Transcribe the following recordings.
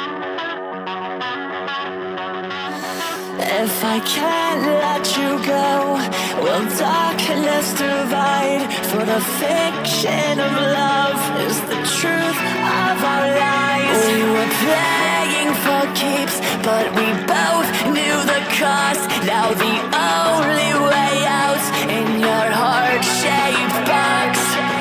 If I can't let you go, will darkness divide? For the fiction of love is the truth of our lives. We were playing for keeps, but we both knew the cost. Now the only way out in your heart-shaped box.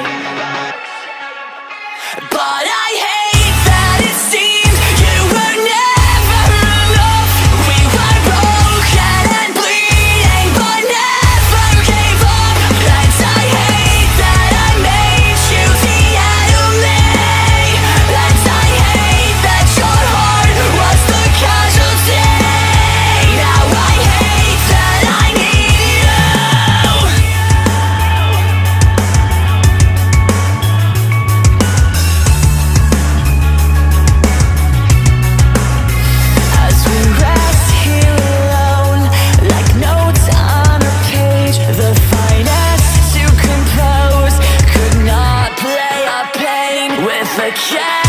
But I hate that it seemed you were never enough. We were broken and bleeding, but never gave up. And I hate that I made you the enemy. And I hate that your heart was the casualty. Now I hate that I need you. As we rest here alone, like notes on a page, the finest to compose could not play our pain with a cat.